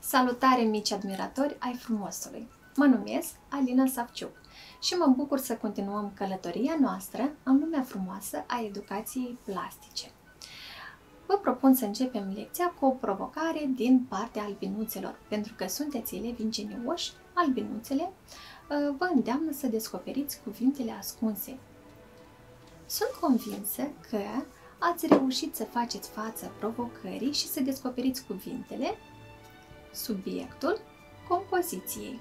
Salutare, mici admiratori ai frumosului! Mă numesc Alina Savciuc și mă bucur să continuăm călătoria noastră în lumea frumoasă a educației plastice. Vă propun să începem lecția cu o provocare din partea albinuțelor. Pentru că sunteți elevi ingenioși, albinuțele vă îndeamnă să descoperiți cuvintele ascunse. Sunt convinsă că ați reușit să faceți față provocării și să descoperiți cuvintele, subiectul compoziției.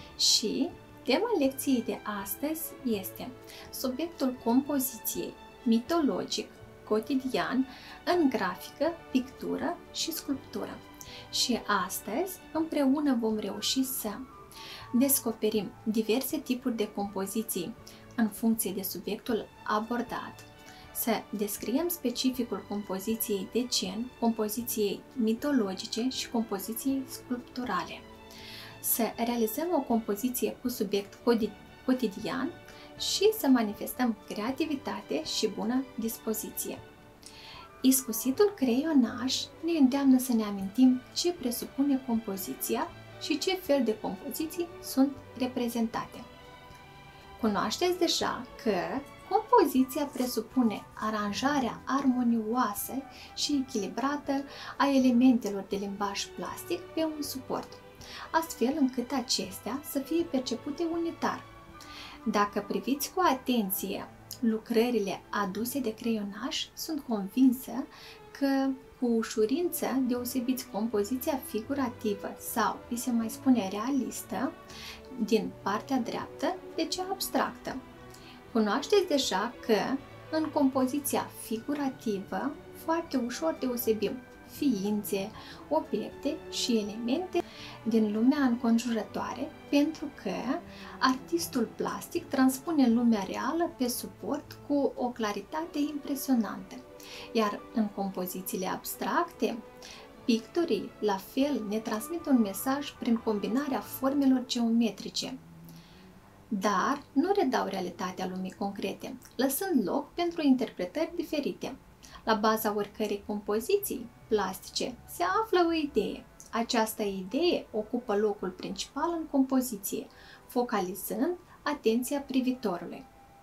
Și tema lecției de astăzi este subiectul compoziției mitologic, cotidian, în grafică, pictură și sculptură. Și astăzi împreună vom reuși să descoperim diverse tipuri de compoziții în funcție de subiectul abordat, să descriem specificul compoziției de gen, compoziției mitologice și compoziției sculpturale, să realizăm o compoziție cu subiect cotidian și să manifestăm creativitate și bună dispoziție. Iscusitul creionaj ne îndeamnă să ne amintim ce presupune compoziția și ce fel de compoziții sunt reprezentate. Cunoașteți deja că compoziția presupune aranjarea armonioasă și echilibrată a elementelor de limbaj plastic pe un suport, astfel încât acestea să fie percepute unitar. Dacă priviți cu atenție lucrările aduse de creionaj, sunt convinsă că cu ușurință deosebiți compoziția figurativă sau, îi se mai spune realistă, din partea dreaptă de cea abstractă. Cunoașteți deja că în compoziția figurativă foarte ușor deosebim ființe, obiecte și elemente din lumea înconjurătoare, pentru că artistul plastic transpune lumea reală pe suport cu o claritate impresionantă. Iar în compozițiile abstracte, pictorii la fel ne transmit un mesaj prin combinarea formelor geometrice, dar nu redau realitatea lumii concrete, lăsând loc pentru interpretări diferite. La baza oricărei compoziții plastice se află o idee. Această idee ocupă locul principal în compoziție, focalizând atenția privitorului.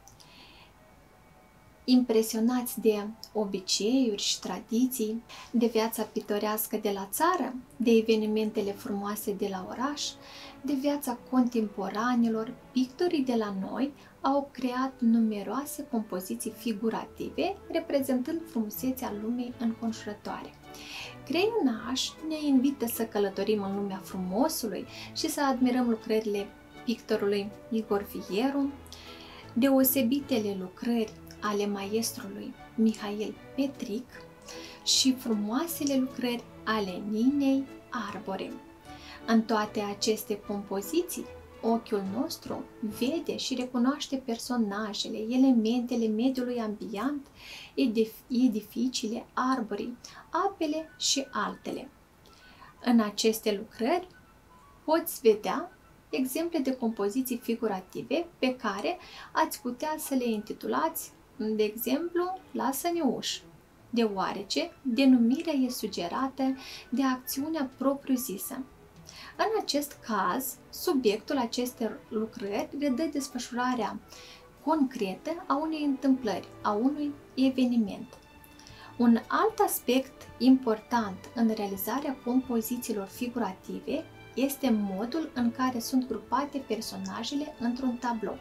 Impresionați de obiceiuri și tradiții, de viața pitorească de la țară, de evenimentele frumoase de la oraș, de viața contemporanelor, pictorii de la noi au creat numeroase compoziții figurative, reprezentând frumusețea lumii înconjurătoare. Creionaj ne invită să călătorim în lumea frumosului și să admirăm lucrările pictorului Igor Fieru, deosebitele lucrări ale maestrului Mihail Petric și frumoasele lucrări ale Ninei Arbore. În toate aceste compoziții, ochiul nostru vede și recunoaște personajele, elementele mediului ambiant, edificiile, arborii, apele și altele. În aceste lucrări poți vedea exemple de compoziții figurative pe care ați putea să le intitulați, de exemplu, Lasă-ne uși, deoarece denumirea e sugerată de acțiunea propriu-zisă. În acest caz, subiectul acestor lucrări redă desfășurarea concretă a unei întâmplări, a unui eveniment. Un alt aspect important în realizarea compozițiilor figurative este modul în care sunt grupate personajele într-un tablou.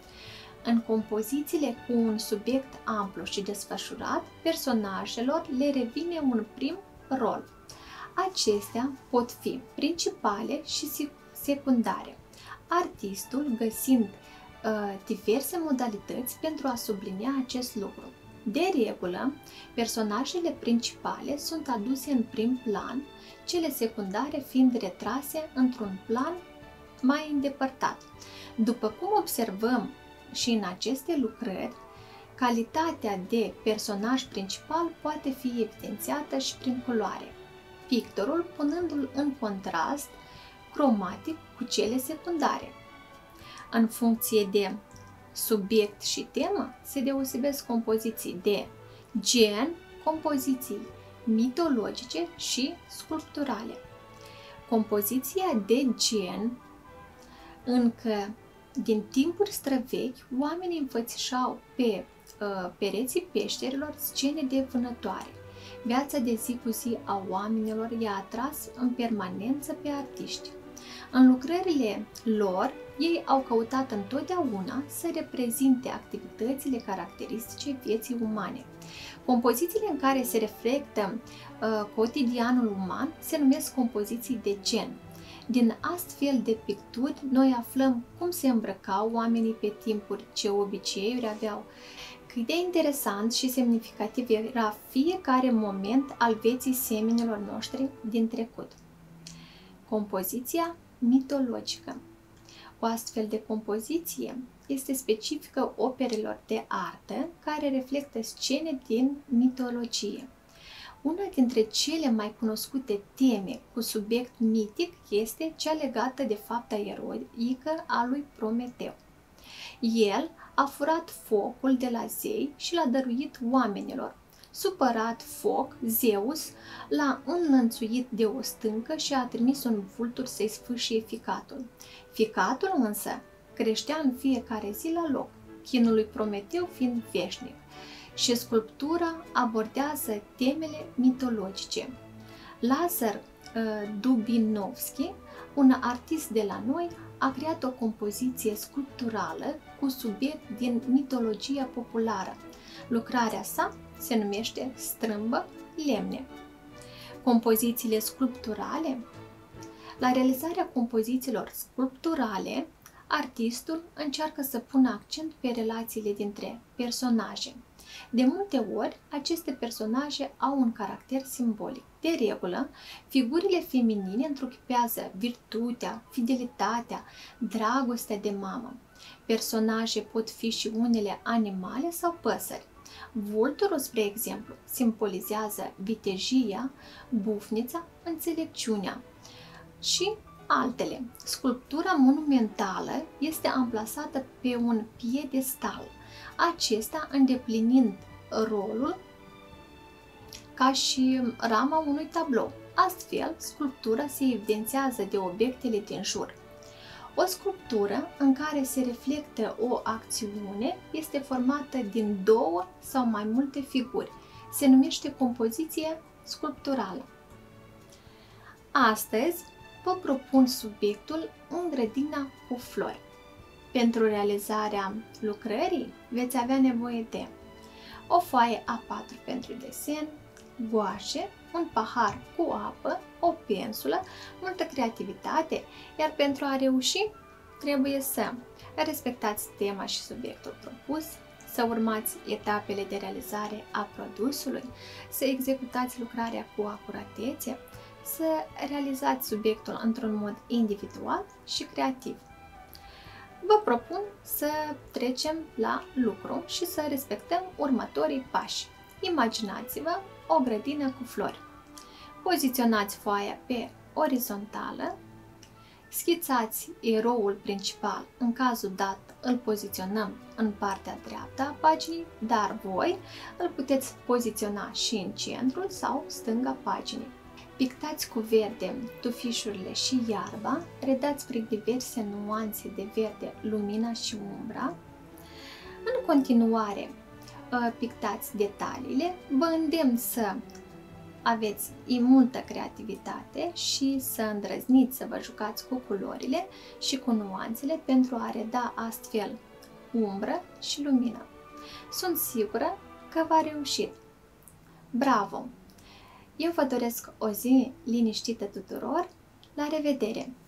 În compozițiile cu un subiect amplu și desfășurat, personajelor le revine un prim rol. Acestea pot fi principale și secundare, artistul găsind diverse modalități pentru a sublinia acest lucru. De regulă, personajele principale sunt aduse în prim plan, cele secundare fiind retrase într-un plan mai îndepărtat. După cum observăm și în aceste lucrări, calitatea de personaj principal poate fi evidențiată și prin culoare, pictorul punându-l în contrast cromatic cu cele secundare. În funcție de subiect și temă, se deosebesc compoziții de gen, compoziții mitologice și sculpturale. Compoziția de gen, încă din timpuri străvechi, oamenii înfățișau pe pereții peșterilor scene de vânătoare. Viața de zi cu zi a oamenilor i-a atras în permanență pe artiști. În lucrările lor, ei au căutat întotdeauna să reprezinte activitățile caracteristice vieții umane. Compozițiile în care se reflectă cotidianul uman se numesc compoziții de gen. Din astfel de picturi, noi aflăm cum se îmbrăcau oamenii pe timpuri, ce obiceiuri aveau. Cât de interesant și semnificativ era fiecare moment al vieții semenilor noștri din trecut. Compoziția mitologică. O astfel de compoziție este specifică operelor de artă care reflectă scene din mitologie. Una dintre cele mai cunoscute teme cu subiect mitic este cea legată de fapta eroică a lui Prometeu. El a furat focul de la zei și l-a dăruit oamenilor. Supărat foc, Zeus l-a înlănțuit de o stâncă și a trimis un vultur să-i sfâșie ficatul. Ficatul însă creștea în fiecare zi la loc, chinul lui Prometeu fiind veșnic, și sculptura abordează temele mitologice. Lazar Dubinovski, un artist de la noi, a creat o compoziție sculpturală cu subiect din mitologia populară. Lucrarea sa se numește Strâmbă lemne. Compozițiile sculpturale. La realizarea compozițiilor sculpturale, artistul încearcă să pună accent pe relațiile dintre personaje. De multe ori, aceste personaje au un caracter simbolic. De regulă, figurile feminine întruchipează virtutea, fidelitatea, dragostea de mamă. Personaje pot fi și unele animale sau păsări. Vulturul, spre exemplu, simbolizează vitejia, bufnița, înțelepciunea și altele. Sculptura monumentală este amplasată pe un piedestal, acesta îndeplinind rolul ca și rama unui tablou. Astfel, sculptura se evidențiază de obiectele din jur. O sculptură în care se reflectă o acțiune este formată din două sau mai multe figuri. Se numește compoziție sculpturală. Astăzi vă propun subiectul în grădina cu flori. Pentru realizarea lucrării veți avea nevoie de o foaie A4 pentru desen, guașe, un pahar cu apă, o pensulă, multă creativitate, iar pentru a reuși trebuie să respectați tema și subiectul propus, să urmați etapele de realizare a produsului, să executați lucrarea cu acuratețe, să realizați subiectul într-un mod individual și creativ. Vă propun să trecem la lucru și să respectăm următorii pași. Imaginați-vă o grădină cu flori. Poziționați foaia pe orizontală, schițați eroul principal, în cazul dat îl poziționăm în partea dreaptă a paginii, dar voi îl puteți poziționa și în centrul sau stânga paginii. Pictați cu verde tufișurile și iarba, redați prin diverse nuanțe de verde lumina și umbra. În continuare, pictați detaliile. Vă îndemn să aveți multă creativitate și să îndrăzniți să vă jucați cu culorile și cu nuanțele pentru a reda astfel umbră și lumină. Sunt sigură că v-a reușit. Bravo! Eu vă doresc o zi liniștită tuturor. La revedere!